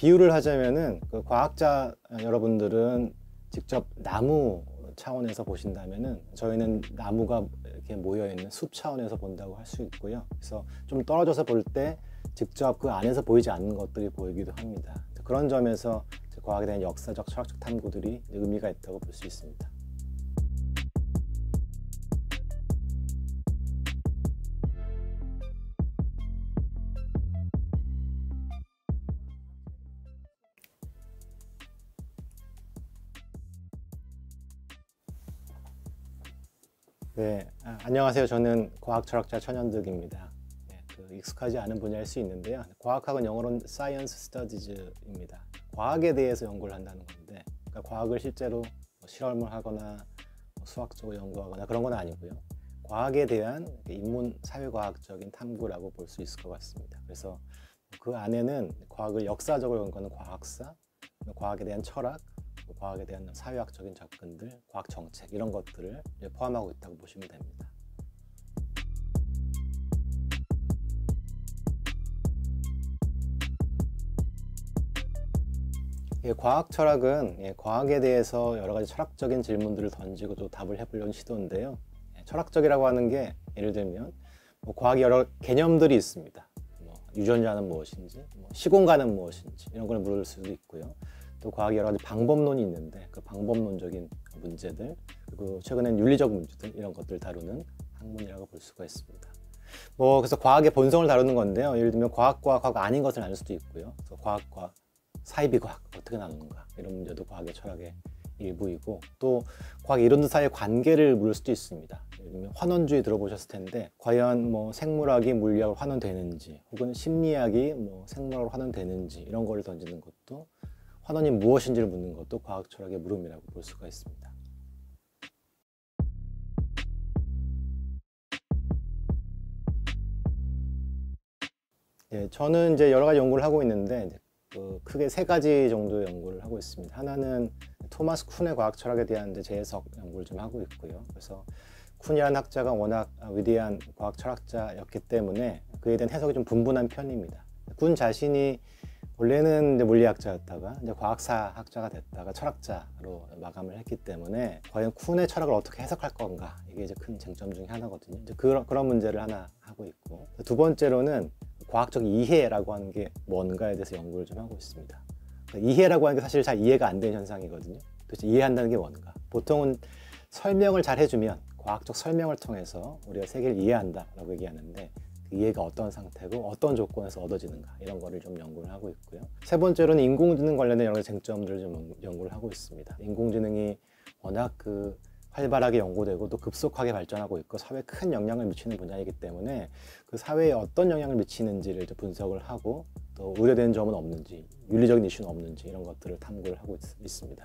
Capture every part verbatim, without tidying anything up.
비유를 하자면은 그 과학자 여러분들은 직접 나무 차원에서 보신다면은 저희는 나무가 이렇게 모여 있는 숲 차원에서 본다고 할 수 있고요. 그래서 좀 떨어져서 볼 때 직접 그 안에서 보이지 않는 것들이 보이기도 합니다. 그런 점에서 과학에 대한 역사적, 철학적 탐구들이 의미가 있다고 볼 수 있습니다. 네, 아, 안녕하세요. 저는 과학철학자 천연득입니다. 네, 그 익숙하지 않은 분야일 수 있는데요. 과학학은 영어로는 Science Studies입니다. 과학에 대해서 연구를 한다는 건데, 그러니까 과학을 실제로 뭐 실험을 하거나 뭐 수학적으로 연구하거나 그런 건 아니고요. 과학에 대한 인문 사회과학적인 탐구라고 볼 수 있을 것 같습니다. 그래서 그 안에는 과학을 역사적으로 연구하는 과학사, 과학에 대한 철학, 과학에 대한 사회학적인 접근들, 과학 정책 이런 것들을 포함하고 있다고 보시면 됩니다. 예, 과학 철학은 예, 과학에 대해서 여러 가지 철학적인 질문들을 던지고 또 답을 해보려는 시도인데요. 예, 철학적이라고 하는 게 예를 들면 뭐 과학의 여러 개념들이 있습니다. 뭐 유전자는 무엇인지, 뭐 시공간은 무엇인지 이런 걸 물을 수도 있고요. 또 과학의 여러 가지 방법론이 있는데 그 방법론적인 문제들, 그리고 최근엔 윤리적 문제들 이런 것들을 다루는 학문이라고 볼 수가 있습니다. 뭐 그래서 과학의 본성을 다루는 건데요. 예를 들면 과학과 과학 아닌 것을 나눌 수도 있고요. 그래서 과학과 사이비과학 어떻게 나누는가 이런 문제도 과학의 철학의 일부이고, 또 과학의 이론들 사이의 관계를 물을 수도 있습니다. 예를 들면 환원주의 들어보셨을 텐데 과연 뭐 생물학이 물리학으로 환원되는지, 혹은 심리학이 뭐 생물학으로 환원되는지 이런 거를 던지는 것도, 환원이 무엇인지를 묻는 것도 과학 철학의 물음이라고 볼 수가 있습니다. 예, 저는 이제 여러 가지 연구를 하고 있는데 그 크게 세 가지 정도의 연구를 하고 있습니다. 하나는 토마스 쿤의 과학 철학에 대한 이제 재해석 연구를 좀 하고 있고요. 그래서 쿤이라는 학자가 워낙 위대한 과학 철학자였기 때문에 그에 대한 해석이 좀 분분한 편입니다. 쿤 자신이 원래는 이제 물리학자였다가 이제 과학사 학자가 됐다가 철학자로 마감을 했기 때문에 과연 쿤의 철학을 어떻게 해석할 건가, 이게 이제 큰 쟁점 중에 하나거든요. 이제 그런 그런 문제를 하나 하고 있고, 두 번째로는 과학적 이해라고 하는 게 뭔가에 대해서 연구를 좀 하고 있습니다. 그러니까 이해라고 하는 게 사실 잘 이해가 안 되는 현상이거든요. 도대체 이해한다는 게 뭔가? 보통은 설명을 잘 해주면, 과학적 설명을 통해서 우리가 세계를 이해한다라고 얘기하는데 이해가 어떤 상태고 어떤 조건에서 얻어지는가 이런 거를 좀 연구를 하고 있고요. 세 번째로는 인공지능 관련된 여러 쟁점들을 좀 연구를 하고 있습니다. 인공지능이 워낙 그 활발하게 연구되고 또 급속하게 발전하고 있고 사회에 큰 영향을 미치는 분야이기 때문에 그 사회에 어떤 영향을 미치는지를 분석을 하고, 또 우려되는 점은 없는지, 윤리적인 이슈는 없는지 이런 것들을 탐구를 하고 있, 있습니다.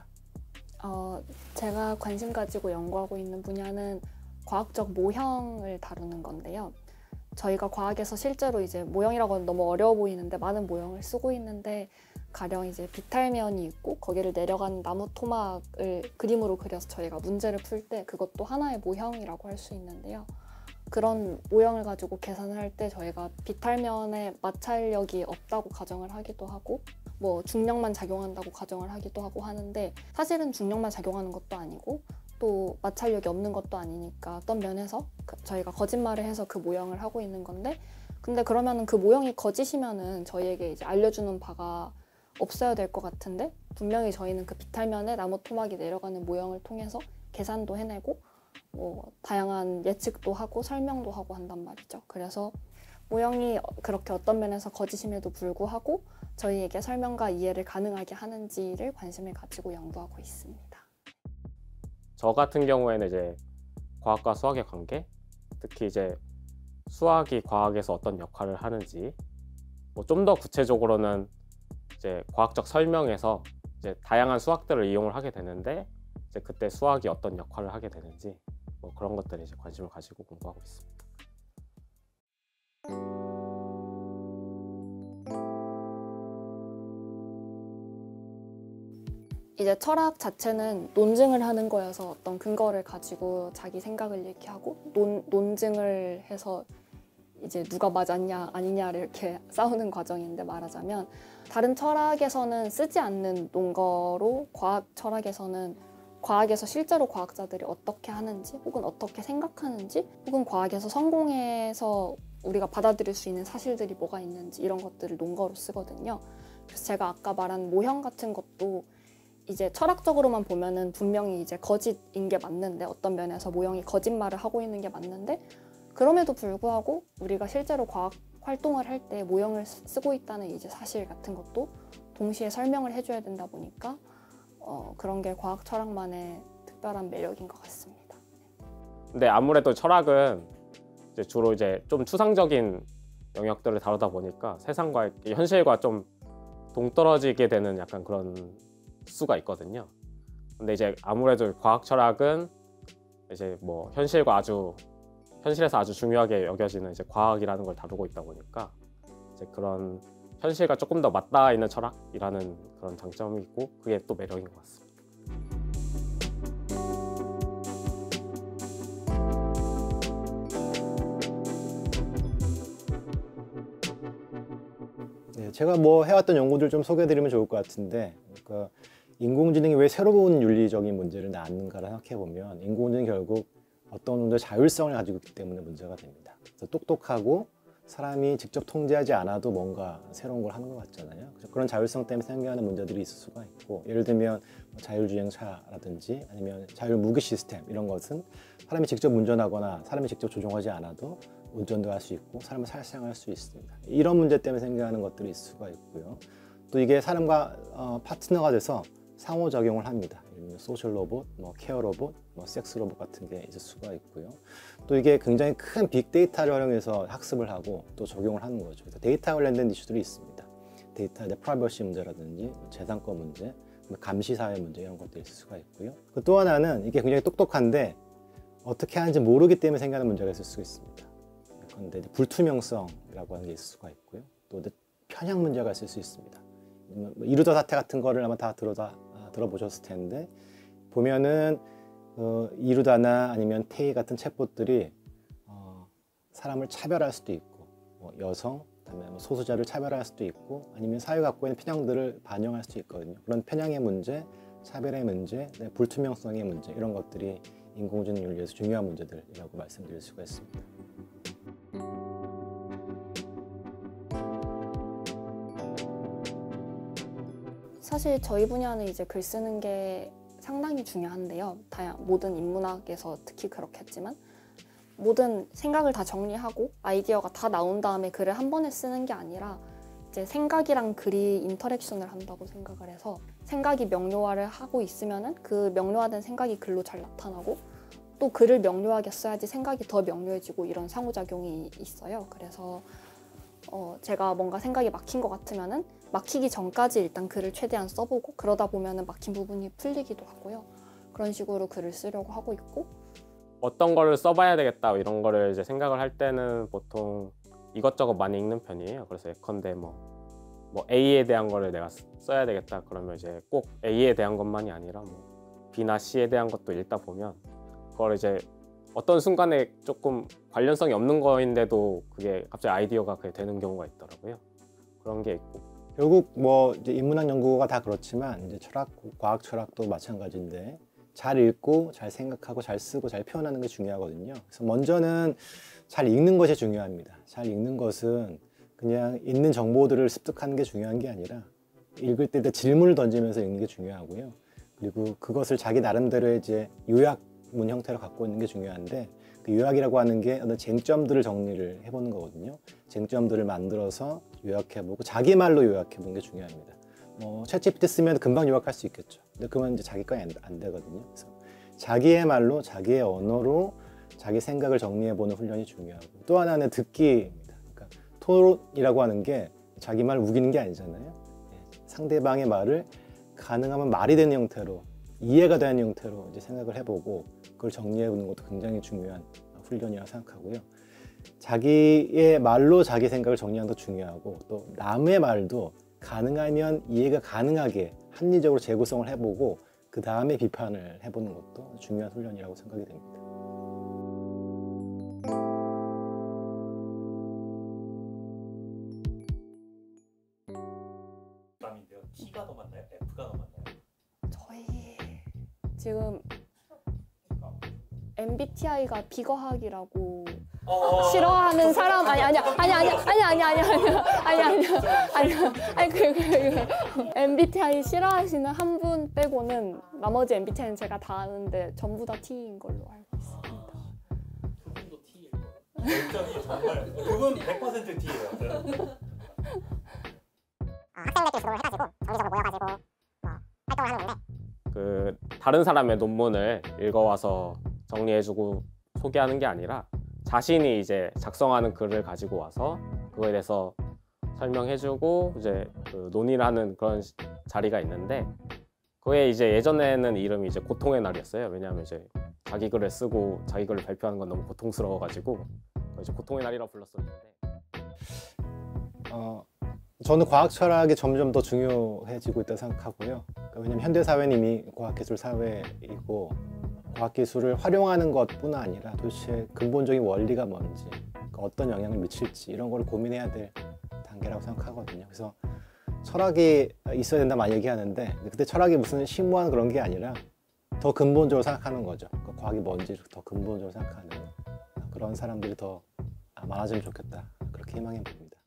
어, 제가 관심 가지고 연구하고 있는 분야는 과학적 모형을 다루는 건데요. 저희가 과학에서 실제로 이제 모형이라고 하면 너무 어려워 보이는데 많은 모형을 쓰고 있는데, 가령 이제 비탈면이 있고 거기를 내려간 나무 토막을 그림으로 그려서 저희가 문제를 풀 때 그것도 하나의 모형이라고 할 수 있는데요. 그런 모형을 가지고 계산을 할 때 저희가 비탈면에 마찰력이 없다고 가정을 하기도 하고, 뭐 중력만 작용한다고 가정을 하기도 하고 하는데, 사실은 중력만 작용하는 것도 아니고 또 마찰력이 없는 것도 아니니까 어떤 면에서 저희가 거짓말을 해서 그 모형을 하고 있는 건데, 근데 그러면은 그 모형이 거짓이면은 저희에게 이제 알려주는 바가 없어야 될 것 같은데, 분명히 저희는 그 비탈면에 나무 토막이 내려가는 모형을 통해서 계산도 해내고 뭐 다양한 예측도 하고 설명도 하고 한단 말이죠. 그래서 모형이 그렇게 어떤 면에서 거짓임에도 불구하고 저희에게 설명과 이해를 가능하게 하는지를 관심을 가지고 연구하고 있습니다. 저 같은 경우에는 이제 과학과 수학의 관계, 특히 이제 수학이 과학에서 어떤 역할을 하는지, 뭐 좀 더 구체적으로는 이제 과학적 설명에서 이제 다양한 수학들을 이용을 하게 되는데, 이제 그때 수학이 어떤 역할을 하게 되는지, 뭐 그런 것들에 이제 관심을 가지고 공부하고 있습니다. 이제 철학 자체는 논증을 하는 거여서 어떤 근거를 가지고 자기 생각을 얘기하고 논, 논증을 해서 이제 누가 맞았냐 아니냐를 이렇게 싸우는 과정인데, 말하자면 다른 철학에서는 쓰지 않는 논거로 과학 철학에서는 과학에서 실제로 과학자들이 어떻게 하는지 혹은 어떻게 생각하는지 혹은 과학에서 성공해서 우리가 받아들일 수 있는 사실들이 뭐가 있는지 이런 것들을 논거로 쓰거든요. 그래서 제가 아까 말한 모형 같은 것도 이제 철학적으로만 보면은 분명히 이제 거짓인 게 맞는데, 어떤 면에서 모형이 거짓말을 하고 있는 게 맞는데, 그럼에도 불구하고 우리가 실제로 과학 활동을 할 때 모형을 쓰고 있다는 이제 사실 같은 것도 동시에 설명을 해줘야 된다 보니까 어, 그런 게 과학 철학만의 특별한 매력인 것 같습니다. 근데 아무래도 철학은 이제 주로 이제 좀 추상적인 영역들을 다루다 보니까 세상과 현실과 좀 동떨어지게 되는 약간 그런 수가 있거든요. 근데 이제 아무래도 과학 철학은 이제 뭐 현실과 아주 현실에서 아주 중요하게 여겨지는 이제 과학이라는 걸 다루고 있다 보니까 이제 그런 현실과 조금 더 맞닿아 있는 철학이라는 그런 장점이 있고, 그게 또 매력인 것 같습니다. 네, 제가 뭐 해왔던 연구들 좀 소개해드리면 좋을 것 같은데, 그러니까 인공지능이 왜 새로운 윤리적인 문제를 낳는가를 생각해보면 인공지능이 결국 어떤 정도의 자율성을 가지고 있기 때문에 문제가 됩니다. 그래서 똑똑하고 사람이 직접 통제하지 않아도 뭔가 새로운 걸 하는 것 같잖아요. 그래서 그런 자율성 때문에 생겨나는 문제들이 있을 수가 있고, 예를 들면 자율주행차라든지 아니면 자율무기 시스템, 이런 것은 사람이 직접 운전하거나 사람이 직접 조종하지 않아도 운전도 할 수 있고 사람을 살생할 수 있습니다. 이런 문제 때문에 생겨나는 것들이 있을 수가 있고요. 또 이게 사람과 어, 파트너가 돼서 상호작용을 합니다. 소셜 로봇, 뭐 케어 로봇, 뭐 섹스 로봇 같은 게 있을 수가 있고요. 또 이게 굉장히 큰 빅데이터를 활용해서 학습을 하고 또 적용을 하는 거죠. 그래서 데이터 관련된 이슈들이 있습니다. 데이터 프라이버시 문제라든지 재산권 문제, 감시사회 문제, 이런 것들이 있을 수가 있고요. 또 하나는 이게 굉장히 똑똑한데 어떻게 하는지 모르기 때문에 생기는 문제가 있을 수 있습니다. 그런데 불투명성이라고 하는 게 있을 수가 있고요. 또 편향 문제가 있을 수 있습니다. 이루더 사태 같은 거를 아마 다 들어다 들어보셨을 텐데, 보면은 어, 이루다나 아니면 테이 같은 챗봇들이 어, 사람을 차별할 수도 있고, 뭐 여성, 그다음에 뭐 소수자를 차별할 수도 있고, 아니면 사회 갖고 있는 편향들을 반영할 수도 있거든요. 그런 편향의 문제, 차별의 문제, 네, 불투명성의 문제, 이런 것들이 인공지능 윤리에서 중요한 문제들이라고 말씀드릴 수가 있습니다. 사실 저희 분야는 이제 글 쓰는 게 상당히 중요한데요. 다양 모든 인문학에서 특히 그렇겠지만, 모든 생각을 다 정리하고 아이디어가 다 나온 다음에 글을 한 번에 쓰는 게 아니라 이제 생각이랑 글이 인터랙션을 한다고 생각을 해서, 생각이 명료화를 하고 있으면은 그 명료화된 생각이 글로 잘 나타나고, 또 글을 명료하게 써야지 생각이 더 명료해지고, 이런 상호작용이 있어요. 그래서 어, 제가 뭔가 생각이 막힌 것 같으면은 막히기 전까지 일단 글을 최대한 써보고, 그러다 보면은 막힌 부분이 풀리기도 하고요. 그런 식으로 글을 쓰려고 하고 있고, 어떤 거를 써봐야 되겠다 이런 거를 이제 생각을 할 때는 보통 이것저것 많이 읽는 편이에요. 그래서 예컨대 뭐, 뭐 A에 대한 거를 내가 써야 되겠다 그러면 이제 꼭 A에 대한 것만이 아니라 뭐 B나 C에 대한 것도 읽다 보면 그걸 이제 어떤 순간에 조금 관련성이 없는 거인데도 그게 갑자기 아이디어가 그게 되는 경우가 있더라고요. 그런 게 있고, 결국 뭐 이제 인문학 연구가 다 그렇지만 이제 철학, 과학 철학도 마찬가지인데, 잘 읽고 잘 생각하고 잘 쓰고 잘 표현하는 게 중요하거든요. 그래서 먼저는 잘 읽는 것이 중요합니다. 잘 읽는 것은 그냥 있는 정보들을 습득하는 게 중요한 게 아니라 읽을 때 질문을 던지면서 읽는 게 중요하고요. 그리고 그것을 자기 나름대로의 이제 요약문 형태로 갖고 있는 게 중요한데, 그 요약이라고 하는 게 어떤 쟁점들을 정리를 해보는 거거든요. 쟁점들을 만들어서 요약해보고 자기 말로 요약해보는 게 중요합니다. 뭐 챗지피티 쓰면 금방 요약할 수 있겠죠. 근데 그건 이제 자기 거에 안, 안 되거든요. 그래서 자기의 말로, 자기의 언어로 자기 생각을 정리해보는 훈련이 중요하고, 또 하나는 듣기입니다. 그러니까 토론이라고 하는 게 자기 말 우기는 게 아니잖아요. 상대방의 말을 가능하면 말이 되는 형태로, 이해가 되는 형태로 이제 생각을 해보고 그걸 정리해보는 것도 굉장히 중요한 훈련이라고 생각하고요. 자기의 말로 자기 생각을 정리하는 것도 중요하고, 또 남의 말도 가능하면 이해가 가능하게 합리적으로 재구성을 해보고 그 다음에 비판을 해보는 것도 중요한 훈련이라고 생각이 됩니다. T가 더 맞나요? F가 더 맞나요? 저희 지금 엠비티아이가 비거학이라고 어... 싫어하는 사람 아니 아니 아니 아니 아니 아니 아니 아니 아니 아니 아니 아니 그 그 엠비티아이 싫어하시는 한 분 빼고는 나머지 엠비티아이는 제가 다 아는데 전부 다 T인 걸로 알고 있습니다. 그분도 T일 거예요. 열정이 정말 그분 백 퍼센트 T예요. 어, 학생들끼리 주도를 해가지고 정기적으로 모여가지고 뭐 활동을 하는 건데 그 다른 사람의 논문을 읽어와서 정리해주고 소개하는 게 아니라 자신이 이제 작성하는 글을 가지고 와서 그거에 대해서 설명해주고 이제 그 논의를 하는 그런 시- 자리가 있는데 그게 이제 예전에는 이름이 이제 고통의 날이었어요. 왜냐하면 이제 자기 글을 쓰고 자기 글을 발표하는 건 너무 고통스러워가지고 그걸 이제 고통의 날이라고 불렀었는데 어, 저는 과학 철학이 점점 더 중요해지고 있다고 생각하고요. 그러니까 왜냐하면 현대 사회는 이미 과학기술 사회이고 과학기술을 활용하는 것뿐 아니라 도대체 근본적인 원리가 뭔지, 그러니까 어떤 영향을 미칠지 이런 걸 고민해야 될 단계라고 생각하거든요. 그래서 철학이 있어야 된다 많이 얘기하는데 그때 철학이 무슨 심오한 그런 게 아니라 더 근본적으로 생각하는 거죠. 그러니까 과학이 뭔지를 더 근본적으로 생각하는 그런 사람들이 더 많아지면 좋겠다. 그렇게 희망해 봅니다.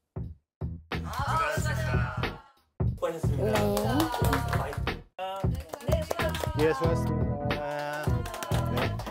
수고하셨습니다. 네. 많이- 예, 수고하셨습니다. 네.